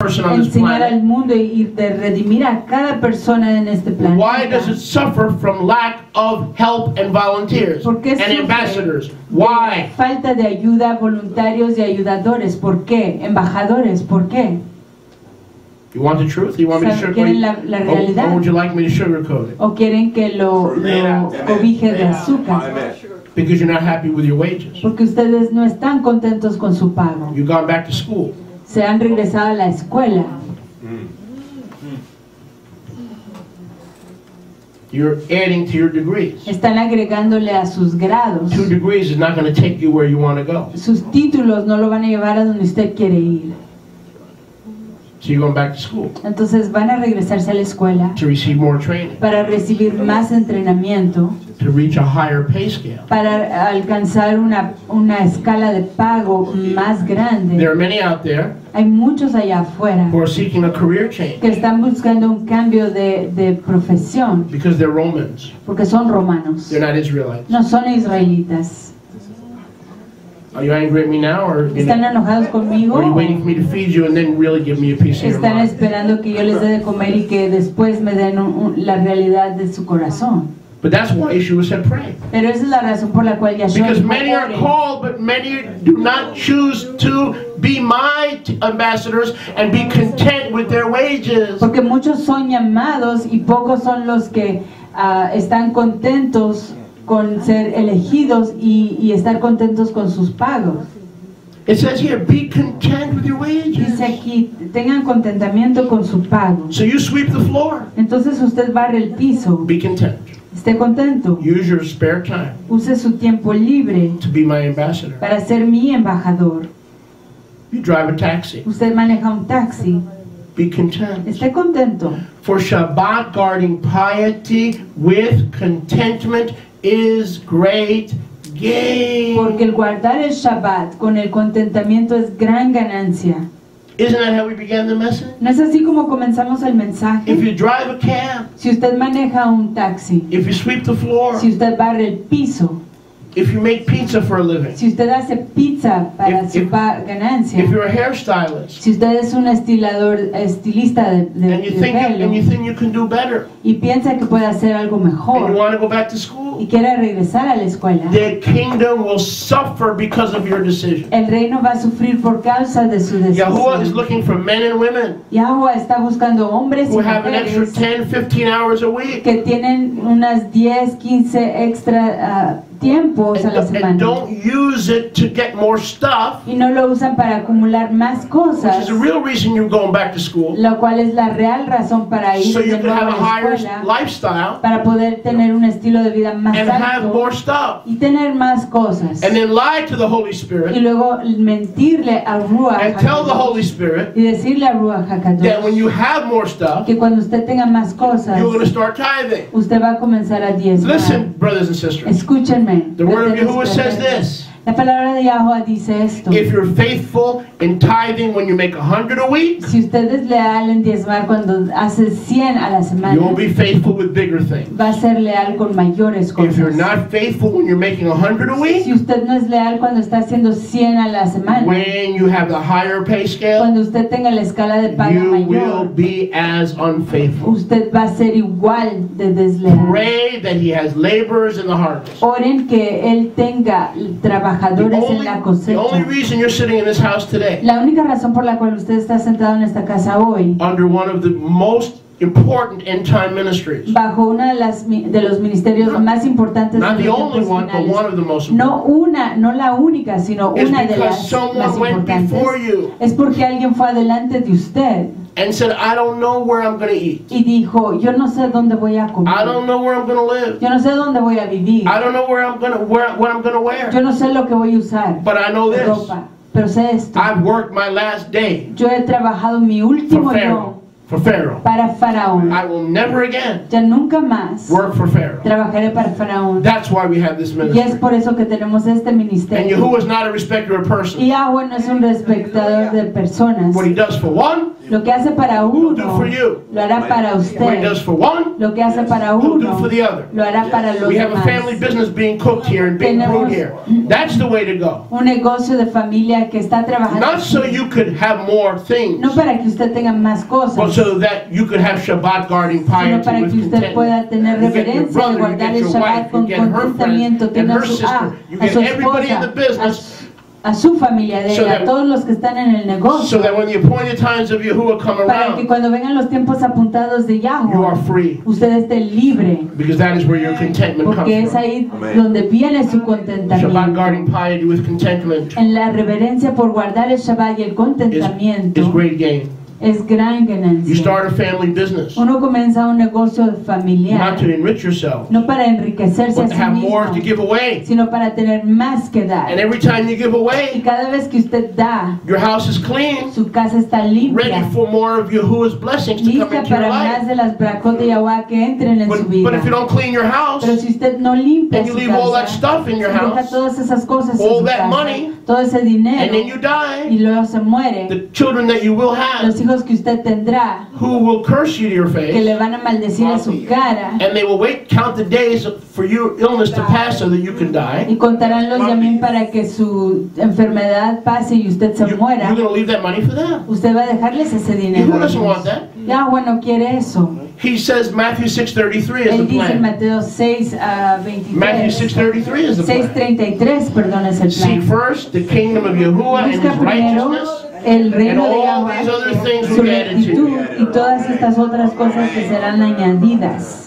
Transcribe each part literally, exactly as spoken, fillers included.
person on this enseñar planet. al mundo y de redimir a cada persona en este planeta. Why does it suffer from lack of help and volunteers ¿Por qué and sufre ambassadors? de Why? falta de ayuda, voluntarios y ayudadores? ¿Por qué? Embajadores, ¿por qué? You want the truth? You want me to sugarcoat ¿Quieren it? la, la Or, realidad? or would you like me to sugarcoat it? ¿O quieren que lo, lo cobije de azúcar? Because you're not happy with your wages. Porque ustedes no están contentos con su pago. You've gone back to school. Se han regresado a la escuela. You're adding to your degrees. Están agregándole a sus grados. Two degrees is not going to take you where you want to go. Sus títulos no lo van a llevar a donde usted quiere ir. So you're going back to school Entonces van a regresarse a la escuela to receive more training, para recibir más entrenamiento, to reach a higher pay scale. para alcanzar una, una escala de pago más grande. There are many out there Hay muchos allá afuera who are seeking a career change que están buscando un cambio de, de profesión because they're Romans. porque son romanos, They're not Israelites. no son israelitas. Are you angry at me now, or you ¿Están know, enojados conmigo? are you waiting for me to feed you and then really give me a piece of your ¿Están mind? esperando que yo les dé de comer y que después me den un- un- la realidad de su corazón? But that's why Yeshua said pray. Pero esa es la razón por la cual Yahshua Because dijo, many are "Oren". called, but many do not choose to be my t- ambassadors and be content with their wages. Porque muchos son llamados y pocos son los que ah, están contentos con ser elegidos y, y estar contentos con sus pagos. It says here, be content with your wages. Dice aquí, tengan contentamiento con su pago. So you sweep the floor. Entonces usted barre el piso, Be content. esté contento, Use your spare time use su tiempo libre to be my ambassador. para ser mi embajador. You drive a taxi. Usted maneja un taxi, Be content. esté contento. For Shabbat guarding piety with contentment is great gain. Porque el guardar el Shabbat con el contentamiento es gran ganancia. Isn't that how we began the message? ¿No es así como comenzamos el mensaje? If you drive a cab, Si usted maneja un taxi, if you sweep the floor, si usted barre el piso, if you make pizza for a living, si usted hace pizza para If- su if- pa- ganancia, if you're a hairstylist, si usted es un estilador, estilista de, de- and you de think you, pelo and you think you can do better, y piensa que puede hacer algo and you mejor want to go back to y school, quiere regresar a la escuela, the kingdom will suffer because of your decision. el reino va a sufrir por causa de su Yahuwah is decisión. looking for men and women Yahweh está buscando hombres y who have an extra mujeres ten, fifteen hours a week que tienen unas diez, quince extra ah, tiempos a la and, and semana don't use it to get more stuff, y no lo usan para acumular más which cosas, is the real reason you're going back to school, lo cual es la real razón para ir so you de can nuevo have a a la higher escuela, lifestyle para poder tener un estilo de vida más and have alto more stuff, y tener más cosas, and then lie to the Holy y Spirit luego mentirle a Ruach and tell the HaKadosh Holy Spirit y decirle a Ruach that when you HaKadosh have more stuff, que cuando usted tenga más cosas, you're going to start tithing. usted va a comenzar a diezmar. Listen, brothers and sisters, Escúchenme. the word of Ustedes Yahuwah says fraternos. this: La palabra de Yahweh dice esto. if you're faithful in tithing when you make a hundred a week, Si usted es leal en diezmar cuando hace cien a la semana, you'll be faithful with bigger things. va a ser leal con mayores If you're cosas. not faithful when you're making a hundred a week, Si usted no es leal cuando está haciendo cien a la semana, when you have the higher pay scale, cuando usted tenga la escala de paga you will mayor, be as unfaithful. usted va a ser igual de desleal. Pray that he has laborers in the harvest. Oren que Él tenga The trabajadores en only, la the only cosecha. reason you're sitting in this house today, La única razón por la cual usted está sentado en esta casa hoy, under one of the most important end time ministries, bajo uno de, las, de los ministerios más importantes not de the los only tiempos one, but finales, one of the most no important, una, no la única, sino is una de because las someone más went importantes, before you es porque alguien fue adelante de usted and said, I don't know where I'm going to eat. y dijo, yo no sé dónde voy a I comer, don't know where I'm going to live. yo no sé dónde voy a vivir, I don't know where I'm going to where what I'm going to wear. yo no sé lo que voy a usar, But I know this. ropa, pero sé esto, I've worked my last day yo he trabajado mi for último yo Pharaoh. For Pharaoh. para Faraón, I will never again ya nunca más work for Pharaoh. trabajaré para Faraón, That's why we have this y es ministry. por eso que tenemos este And ministerio. Yahuwah is not a respecter of Y persons. Yahweh no es un respetador de personas. What he does for one, Lo que hace para He'll do uno, for you. lo hará para What he usted. does for one, Lo que hace para he'll do uno, for the other. lo hará para los We have a family demás. business being cooked here and being Tenemos- brewed here. That's the way to go. Un negocio de familia que está trabajando, Not so you could have more things, no para que usted tenga más but cosas, so that you could have Shabbat guarding sino piety para with que usted pueda contentment. tener You get your reverencia de brother, you guardar get el your Shabbat wife, you con get her contentamiento, friends, and tener her a su, sister. a, You a get su everybody in the esposa, business, a, a su familia, de So ella, that- a todos los que están en el so negocio, that when the appointed times of Yahuwah come para que around, cuando vengan los tiempos apuntados de you are Yahweh, free. usted esté libre, Because that is where your contentment porque es comes from. ahí Amén. donde viene su Shabbat contentamiento. guarding piety with contentment En la reverencia por guardar el Shabbat y el is, contentamiento is great gain. es gran You ganancia. start a family business, Uno comienza un negocio not familiar, to enrich yourself, no para enriquecerse a but to sí have more to mismo, give away. sino para tener más que dar. And every time you give Y away, cada vez que usted da, your house is clean, su casa está ready limpia, for more of Yahuwah's blessings to come lista into your para más life. de las bracot de Yahweh que entren en su But, vida. but if you don't clean your house, Pero si usted no limpia and you su leave all that casa, stuff in your si deja house, todas esas cosas en all su that casa, money, todo ese and dinero, then you y die, luego se muere, the children that you will have, los hijos que usted tendrá, who will curse you to your que face, le van a maldecir a su cara, and they will wait, count the days for your illness to pass so that you can die. y contarán los yamim para que su enfermedad pase y usted se You, muera, you're going to leave that money for them. usted va a dejarles ese dinero. Who a doesn't want ellos. that? Yahweh no quiere eso. He says Matthew six thirty-three is Él the dice en plan. Mateo seis a Matthew veintitrés, six thirty-three is the seis plan. treinta y tres, perdón, es el Seek plan. first the kingdom of Yahuwah and Busca his primero righteousness, el and reino de all these other Yahweh, things su will be added to rectitud you. y todas estas otras cosas que serán añadidas.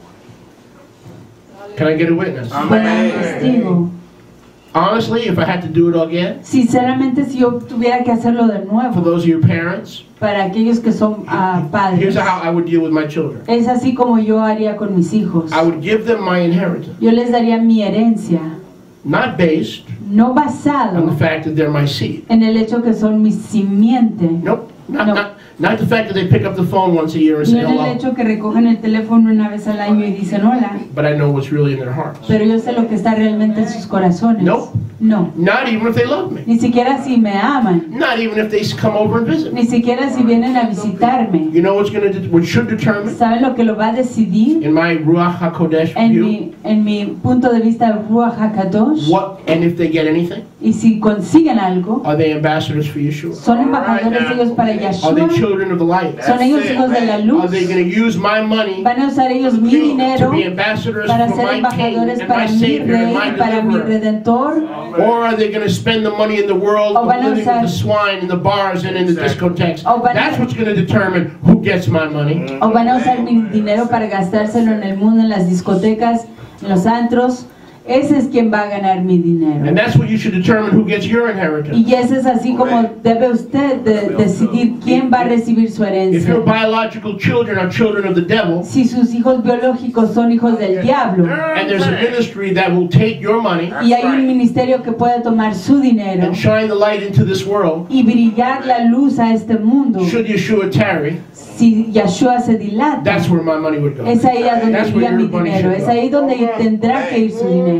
Can I get a witness? Buen testigo. Honestly, if I had to do it again, Sinceramente, si yo tuviera que hacerlo de for nuevo, those of your parents, para aquellos que son ah, here's padres, how I would deal with my children. es así como yo haría con mis hijos. I would give them my inheritance, Yo les daría mi herencia, not based no on the basado fact that they're my seed. en el hecho que son mi simiente, Nope, not, No. not, not the fact that they pick up the phone once a year and no say en el hello, hecho que recogen el teléfono una vez al año y dicen hola, but I know what's really in their hearts. pero yo sé lo que está realmente en sus corazones. No. No, Not even if they love me. ni siquiera si me aman, Not even if they come over and visit me. ni siquiera si vienen a visitarme. You know what's going to, what should determine ¿Saben lo que lo va a decidir? in my Ruach HaKodesh En view, mi, en mi punto de vista Ruach HaKadosh, what, and if they get anything, y si consiguen algo, are they ambassadors for Yeshua? son embajadores ellos para Are they Yahshua, children of the light? son ellos hijos de la Are luz, they going to use my money van a usar ellos mi to dinero be ambassadors para for ser my King embajadores and para my mi Savior and rey, my para mi deliverer? redentor, Or are they going to spend the money in the world O of van a living usar- with the swine in the bars and in the discotheques? O van a- That's what's going to determine who gets my money. o van a usar mi dinero para gastárselo en el mundo, en las discotecas, en los antros. Ese es quien va a ganar mi And dinero. that's what you should determine who gets your inheritance. Y ese es así como debe usted de decidir quién va a recibir su If herencia. your biological children are children of the devil, Si sus hijos biológicos son hijos del diablo, and there's a ministry that will take your money y hay un ministerio que puede tomar su dinero and shine the light into this world, y brillar la luz a este mundo, should Yeshua tarry, si Yahshua se dilata, that's where my money would go. es ahí a donde That's where iría your mi money dinero, should es go. ahí donde tendrá que ir su dinero.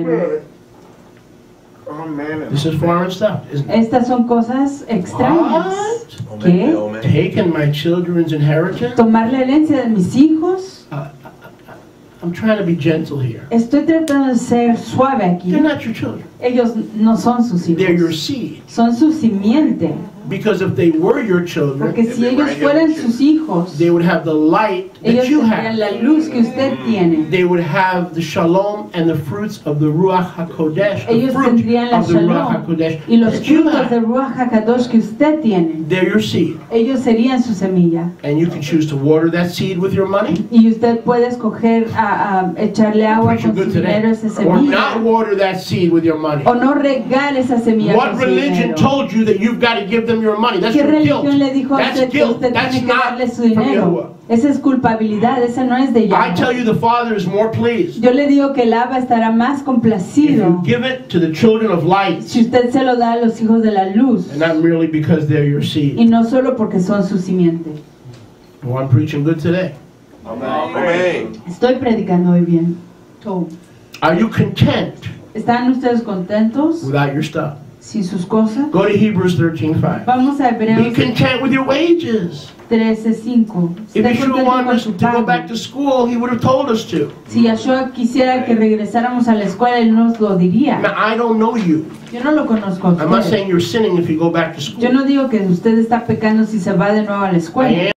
This is foreign stuff, isn't it? Estas son cosas extrañas. What? ¿Qué? Taking my children's inheritance? Tomar la herencia de mis hijos. Uh, I'm trying to be gentle here. Estoy tratando de ser suave aquí. They're not your children. Ellos no son sus They're your hijos, seed. son su simiente. Because if they were your children, Porque si ellos fueran sus hijos, they would have the light ellos that you tendrían la have. luz que usted tiene. They would have the shalom and the fruits of the Ruach HaKodesh, the Ellos fruit tendrían la of the Ruach shalom HaKodesh y los that you frutos de have. Ruach HaKadosh que usted tiene. They're your seed. Ellos serían su semilla. And you can choose to water that seed with your money, Y usted puede escoger a, a echarle agua preach you con su good today, dinero a esa or not semilla. water that seed with your money. O no regar esa semilla What con su religion dinero. told you that you've got to give them your money? That's ¿Qué your guilt. religión le dijo a That's usted que guilt. usted That's tiene que not darle su from dinero? Yahuwah. Esa es culpabilidad, esa no es de I tell Yahweh. you, the Father is more pleased Yo le digo que el Abba estará más if complacido you give it to the children of light, si usted se lo da a los hijos de la luz, and not merely because they're your y seed. no solo porque son su simiente. Well, I'm preaching good today. Amén. Estoy predicando hoy bien. Oh. Are you content ¿Están ustedes contentos without your stuff? sin sus cosas. Go to Hebrews thirteen five. Vamos a Be Hebreos content with your wages. trece cinco. If Esté Yeshua contento wanted con us su to go pago. back to school, he would have told us to. Si Yeshua quisiera que regresáramos a la escuela, Él nos lo diría. Now, I don't know you. Yo no lo conozco a I'm not usted. saying you're sinning if you go back to Yo school. no digo que usted está pecando si se va de nuevo a la I escuela. am